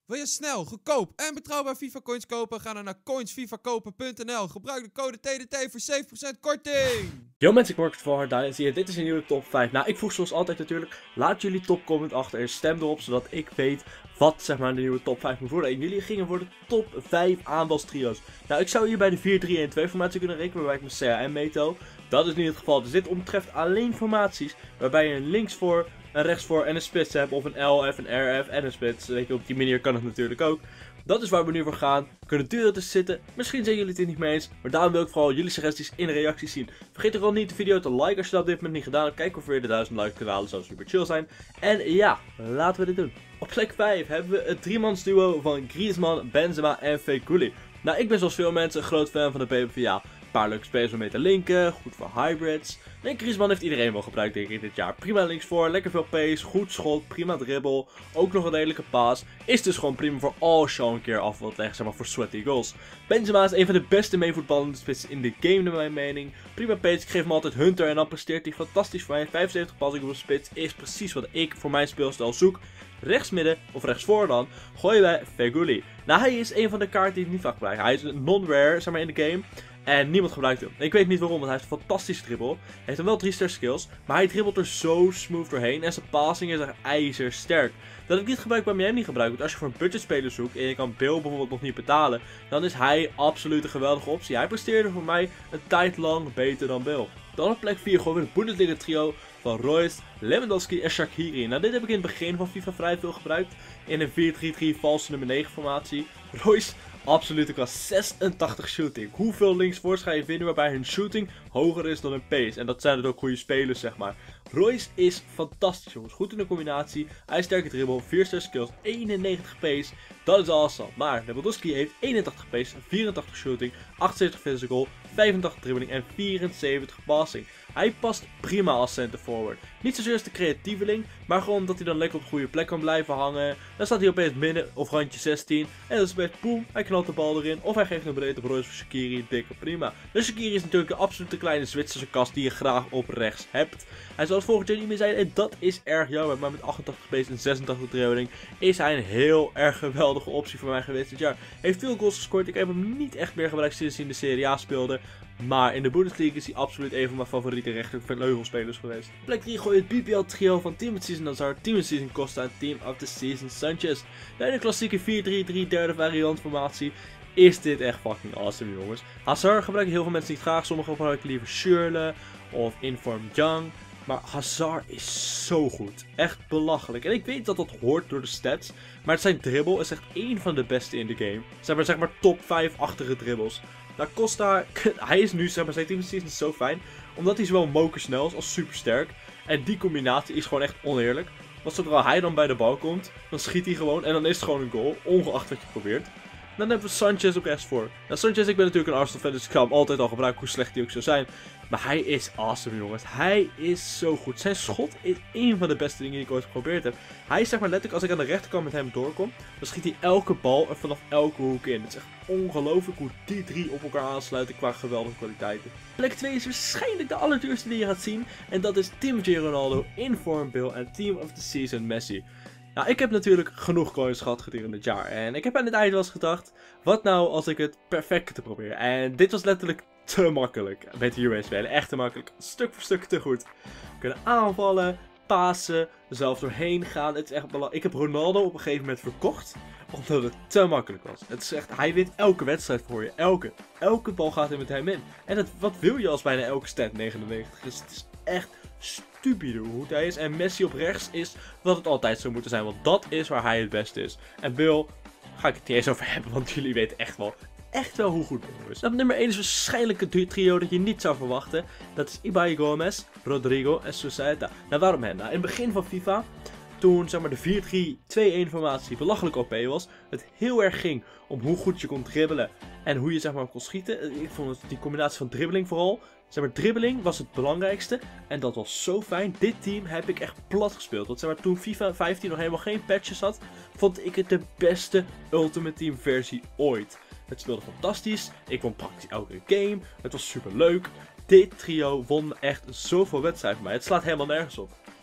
Wil je snel, goedkoop en betrouwbaar FIFA coins kopen? Ga dan naar coinsfifakopen.nl. Gebruik de code TDT voor 7% korting. Yo mensen, ik word voor Hardines hier. Dit is een nieuwe top 5. Nou, ik vroeg zoals altijd natuurlijk, laat jullie topcomment achter en stem erop, zodat ik weet wat zeg maar de nieuwe top 5 moet worden. En jullie gingen voor de top 5 aanvalstrio's. Nou, ik zou hier bij de 4-3-1-2 formatie kunnen rekenen, waarbij ik mijn CA en Meto. Dat is niet het geval, dus dit omtreft alleen formaties waarbij je een links voor, een rechts voor en een spits hebt, of een LF, een RF en een spits. Weet je, op die manier kan het natuurlijk ook. Dat is waar we nu voor gaan. Kunnen duren tussen zitten. Misschien zijn jullie het er niet mee eens. Maar daarom wil ik vooral jullie suggesties in de reacties zien. Vergeet ook al niet de video te liken als je dat op dit moment niet gedaan hebt. Kijk of we weer de 1000 likes kunnen halen. Zou super chill zijn. En ja, laten we dit doen. Op plek 5 hebben we het driemans duo van Griezmann, Benzema en Fekuli. Nou, ik ben zoals veel mensen een groot fan van de PvPA. Een paar leuke spelers om mee te linken, goed voor hybrids. En Griezmann heeft iedereen wel gebruikt denk ik dit jaar. Prima linksvoor, lekker veel pace, goed schot, prima dribbel, ook nog een redelijke paas. Is dus gewoon prima voor als je al een keer af wilt leggen, zeg maar voor sweaty goals. Benzema is een van de beste meevoetballende spitsen in de game naar mijn mening. Prima pace, ik geef hem altijd Hunter en dan presteert hij fantastisch voor mij. 75 passing op de spits is precies wat ik voor mijn speelstijl zoek. Rechtsmidden, of rechtsvoor dan, gooien wij Feghouli. Nou, hij is een van de kaarten die ik niet vaak gebruik. Hij is een non-rare, zeg maar, in de game. En niemand gebruikt hem. Ik weet niet waarom, want hij heeft een fantastische dribbel. Hij heeft hem wel 3-star skills, maar hij dribbelt er zo smooth doorheen. En zijn passing is echt ijzersterk. Dat ik dit gebruik, waarom jij hem niet gebruikt. Want als je voor een budgetspeler zoekt en je kan Bill bijvoorbeeld nog niet betalen, dan is hij absoluut een geweldige optie. Hij presteerde voor mij een tijd lang beter dan Bill. Dan op plek 4 gewoon weer het Bundesliga trio van Reus, Lewandowski en Shaqiri. Nou, dit heb ik in het begin van FIFA vrij veel gebruikt. In een 4-3-3 valse nummer 9 formatie. Reus, absoluut qua 86 shooting. Hoeveel linksvoors ga je vinden waarbij hun shooting hoger is dan hun pace? En dat zijn dus ook goede spelers, zeg maar. Reus is fantastisch, jongens. Goed in de combinatie. Hij is sterke dribbel, 4-star skills, 91 pace. Dat is awesome. Maar Lewandowski heeft 81 pace, 84 shooting, 78 physical, 85 dribbling en 74 passing. Hij past prima als center forward. Niet zozeer als de creatieveling, maar gewoon omdat hij dan lekker op de goede plek kan blijven hangen. Dan staat hij opeens midden of randje 16. En dan is het boem, hij knalt de bal erin. Of hij geeft een breed op Reus voor Shaqiri, dikke prima. Dus Shaqiri is natuurlijk de absolute kleine Zwitserse kast die je graag op rechts hebt. Hij zal het volgend jaar niet meer zijn en dat is erg jammer. Maar met 88 pace en 86 dribbling is hij een heel erg geweldige optie voor mij geweest dit jaar. Hij heeft veel goals gescoord, ik heb hem niet echt meer gebruikt sinds hij in de Serie A speelde. Maar in de Bundesliga is hij absoluut een van mijn favoriete rechtervleugelspelers geweest. Plek 3 gooi het BPL trio van Team of the Season Hazard, Team of the Season Costa en Team of the Season Sanchez. Bij de klassieke 4-3-3 derde variant formatie is dit echt fucking awesome, jongens. Hazard gebruiken heel veel mensen niet graag, sommigen gebruiken liever Schürrle of Inform Young. Maar Hazard is zo goed. Echt belachelijk. En ik weet dat dat hoort door de stats. Maar zijn dribbel is echt één van de beste in de game. Zeg maar top 5-achtige dribbles. Nou, Costa, hij is nu, zeg maar, zijn team season zo fijn. Omdat hij zowel mokersnel is als super sterk. En die combinatie is gewoon echt oneerlijk. Want zodra hij dan bij de bal komt, dan schiet hij gewoon. En dan is het gewoon een goal, ongeacht wat je probeert. Dan hebben we Sanchez op S4. Nou, Sanchez, ik ben natuurlijk een Arsenal fan, dus ik ga hem altijd al gebruiken, hoe slecht hij ook zou zijn. Maar hij is awesome, jongens. Hij is zo goed. Zijn schot is een van de beste dingen die ik ooit geprobeerd heb. Hij is, zeg maar, letterlijk, als ik aan de rechterkant met hem doorkom, dan schiet hij elke bal er vanaf elke hoek in. Het is echt ongelooflijk hoe die drie op elkaar aansluiten qua geweldige kwaliteiten. Plek 2 is waarschijnlijk de allerduurste die je gaat zien. En dat is Team J. Ronaldo, Inform Bill en Team of the Season Messi. Nou, ik heb natuurlijk genoeg coins gehad gedurende het jaar. En ik heb aan het eind wel eens gedacht, wat nou als ik het perfecte probeer? En dit was letterlijk te makkelijk met de UA spelen. Echt te makkelijk. Stuk voor stuk te goed. We kunnen aanvallen, pasen, zelf doorheen gaan. Het is echt belangrijk. Ik heb Ronaldo op een gegeven moment verkocht, omdat het te makkelijk was. Het is echt, hij wint elke wedstrijd voor je. Elke bal gaat er met hem in. En wat wil je als bijna elke stat 99? Dus het is echt stupide hoe goed hij is. En Messi op rechts is wat het altijd zou moeten zijn. Want dat is waar hij het beste is. En Bill, ga ik het niet eens over hebben. Want jullie weten echt wel hoe goed Bill is. Nou, nummer 1 is waarschijnlijk het trio dat je niet zou verwachten. Dat is Ibai Gomez, Rodrigo en Susaeta. Nou, waarom hen? Nou, in het begin van FIFA, toen, zeg maar, de 4-3-2-1 formatie belachelijk OP was, het heel erg ging om hoe goed je kon dribbelen en hoe je, zeg maar, kon schieten. Ik vond die combinatie van dribbling vooral. Zeg maar, dribbeling was het belangrijkste en dat was zo fijn. Dit team heb ik echt plat gespeeld. Want, zeg maar, toen FIFA 15 nog helemaal geen patches had, vond ik het de beste Ultimate Team versie ooit. Het speelde fantastisch, ik won praktisch elke game, het was super leuk. Dit trio won echt zoveel wedstrijden voor mij, het slaat helemaal nergens op.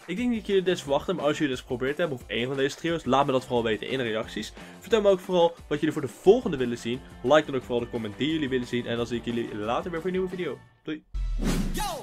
Ik denk niet dat jullie dit verwachten, maar als jullie dit geprobeerd hebben of één van deze trio's, laat me dat vooral weten in de reacties. Vertel me ook vooral wat jullie voor de volgende willen zien. Like dan ook vooral de comment die jullie willen zien en dan zie ik jullie later weer voor een nieuwe video. Doei!